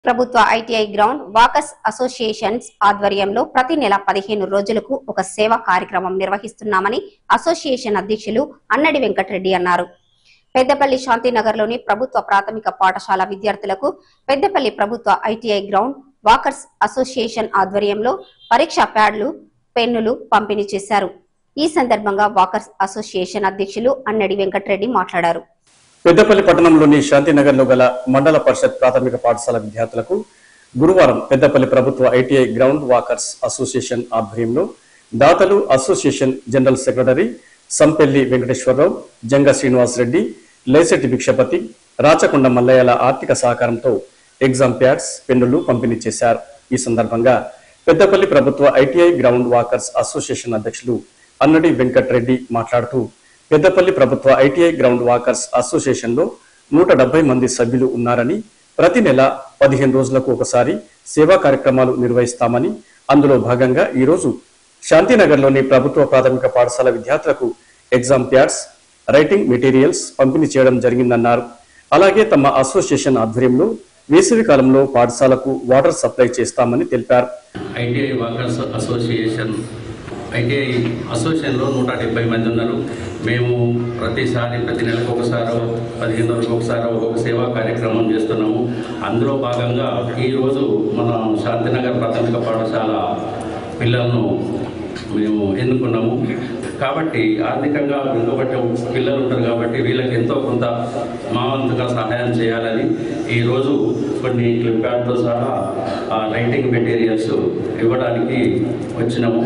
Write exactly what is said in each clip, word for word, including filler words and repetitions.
ప్రభుత్వ ITI ground walkers associations ఆధ్వర్యంలో ప్రతి నెల పదిహేను రోజులకు ఒక సేవా కార్యక్రమం నిర్వహిస్తున్నామని అసోసియేషన్ అధ్యక్షులు అన్నడి వెంకటరెడ్డి అన్నారు. పెద్దపల్లి శాంతినగర్లోని ప్రభుత్వ ప్రాథమిక పాఠశాల విద్యార్థులకు పెద్దపల్లి ప్రభుత్వ ఐటీఐ గ్రౌండ్ వాకర్స్ అసోసియేషన్ ఆధ్వర్యంలో పరీక్షా ప్యాడ్లు, పెన్నులు పంపిణీ చేశారు. ఈ సందర్భంగా వాకర్స్ అసోసియేషన్ అధ్యక్షులు అన్నడి వెంకటరెడ్డి మాట్లాడారు. పెద్దపల్లి పట్టణంలోని శాంతినగర్లో గల మండల పరిషత్ ప్రాథమిక పాఠశాల విద్యార్థులకు గురువారం పెద్దపల్లి ప్రభుత్వ ఐటీఐ గ్రౌండ్ వాకర్స్ అసోసియేషన్ ఆధ్వర్యంలో దాతలు association general secretary Sampelli Venkateswararao, Janga Srinivas Reddy, Lesetti Bhikshapathi, Rachakonda మల్లయ్యల ఆర్థిక సహకారంతో ఎగ్జామ్ ప్యాడ్స్, పెన్నులు పంపిణీ చేశారు. ఈ సందర్భంగా పెద్దపల్లి ప్రభుత్వ ఐటీఐ గ్రౌండ్ వాకర్స్ అసోసియేషన్ అధ్యక్షులు అన్నడి వెంకటరెడ్డి మాట్లాడుతూ పెద్దపల్లి ప్రభుత్వ ఐటీఐ గ్రౌండ్ వాకర్స్ అసోసియేషన్ లో నూట డెబ్బై మంది సభ్యులు ఉన్నారని, ప్రతి నెల పదిహేను రోజులకు ఒకసారి సేవా కార్యక్రమాలు నిర్వహిస్తామని, అందులో భాగంగా ఈ రోజు శాంతినగర్లోని ప్రభుత్వ ప్రాథమిక పాఠశాల విద్యార్థులకు ఎగ్జామ్ ప్యాడ్స్, రైటింగ్ మెటీరియల్స్ పంపిణీ చేయడం జరిగిందన్నారు. అలాగే తమ అసోసియేషన్ ఆధ్వర్యంలో వేసవి కాలంలో పాఠశాలకు వాటర్ సప్లై చేస్తామని తెలిపారు. ఐటీఐ వాకర్స్ అసోసియేషన్ ఐటీఐ అసోసియేషన్లో నూట డెబ్బై మంది ఉన్నారు. మేము ప్రతిసారి ప్రతి నెలకు ఒకసారి పదిహేను రోజులకు ఒకసారి ఒక్కొక్క సేవా కార్యక్రమం చేస్తున్నాము. అందులో భాగంగా ఈరోజు మన శాంతినగర్ ప్రాథమిక పాఠశాల పిల్లలను మేము ఎన్నుకున్నాము. కాబట్టి ఆర్థికంగా వెనుకబట్టే పిల్లలు ఉంటారు కాబట్టి వీళ్ళకి ఎంతో కొంత మా వంతుగా సహాయం చేయాలని ఈరోజు కొన్ని క్లిప్ ప్యాడ్తో సహా రైటింగ్ మెటీరియల్స్ ఇవ్వడానికి వచ్చినాము.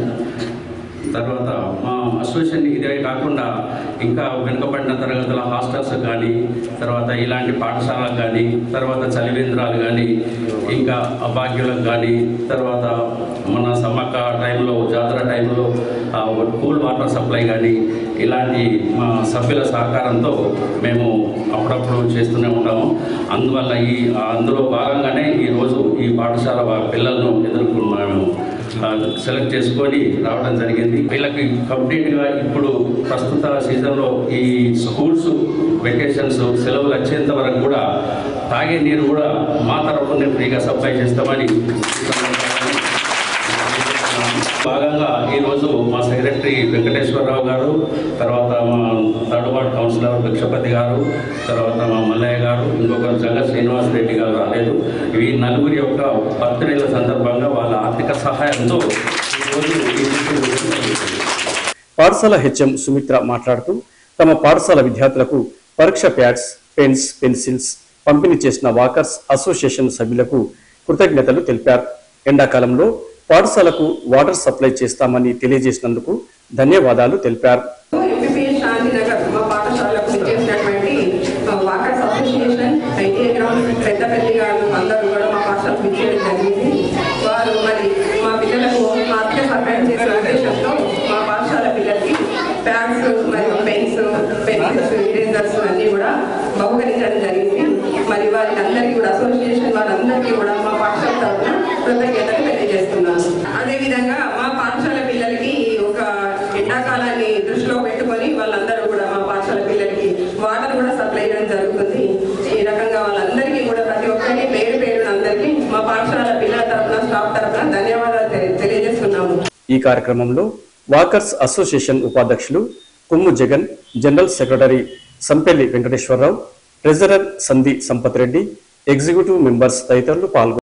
తర్వాత మా అసోసియేషన్ ఇదే కాకుండా ఇంకా వెనుకబడిన తరగతుల హాస్టల్స్ కానీ, తర్వాత ఇలాంటి పాఠశాలకు కానీ, తర్వాత చలివేంద్రాలు కానీ, ఇంకా అభాగ్యులకు కానీ, తర్వాత మన సమ్మక్క టైంలో జాతర టైంలో కూల్ వాటర్ సప్లై కానీ, ఇలాంటి మా సభ్యుల సహకారంతో మేము అప్పుడప్పుడు చేస్తూనే ఉంటాము. అందువల్ల ఈ అందులో భాగంగానే ఈరోజు ఈ పాఠశాల పిల్లలను ఎదుర్కొన్నాము సెలెక్ట్ చేసుకొని రావడం జరిగింది. వీళ్ళకి కంప్లీట్గా ఇప్పుడు ప్రస్తుత సీజన్లో ఈ స్కూల్స్ వెకేషన్స్ సెలవులు వచ్చేంత వరకు కూడా తాగే నీరు కూడా మా తరఫున ఫ్రీగా సప్లై చేస్తామని భాగంగా ఈరోజు మా సెక్రటరీ వెంకటేశ్వరరావు గారు, తర్వాత మా థర్డ్ వార్డ్ కౌన్సిలర్ భిక్షపతి గారు, తర్వాత మా మల్లయ్య గారు, ఇంకొకరు జంగ శ్రీనివాస్ రెడ్డి గారు రాలేదు. ఈ నలుగురి యొక్క బర్త్డేల సందర్భంగా వాళ్ళ ఆర్థిక సహాయంతో ఈరోజు పాఠశాల హెచ్ఎం సుమిత్ర మాట్లాడుతూ తమ పాఠశాల విద్యార్థులకు పరీక్ష ప్యాడ్స్, పెన్స్, పెన్సిల్స్ పంపిణీ చేసిన వాకర్స్ అసోసియేషన్ సభ్యులకు కృతజ్ఞతలు తెలిపారు. ఎండాకాలంలో పాఠశాలకు వాటర్ సప్లై చేస్తామని తెలియజేసినందుకు ధన్యవాదాలు తెలిపారు. బహుకరించడం జరిగింది. మరి వారికి అందరికీ కూడా అసోసియేషన్ వాళ్ళందరికీ కూడా మా పాఠశాల తరఫున కృతజ్ఞతలు తెలియజేస్తున్నాను. అదేవిధంగా మా పాఠశాల పిల్లలకి ఒక ఎండాకాలాన్ని దృష్టిలో పెట్టుకొని వాళ్ళందరూ కూడా మా పాఠశాల పిల్లలకి వాటర్ కూడా సప్లై చేయడం జరుగుతుంది. ఈ రకంగా వాళ్ళందరికీ కూడా ప్రతి ఒక్కరికి పేరు పేరున అందరికీ మా పాఠశాల పిల్లల తరఫున స్టాఫ్ తరఫున ధన్యవాదాలు తెలియజేస్తున్నాము. ఈ కార్యక్రమంలో వాకర్స్ అసోసియేషన్ ఉపాధ్యక్షులు Kommu Jagan, general secretary Sampelli Venkateswararao, treasurer Sandhi Sampath Reddy, executive members తదితరులు పాల్గొన్నారు.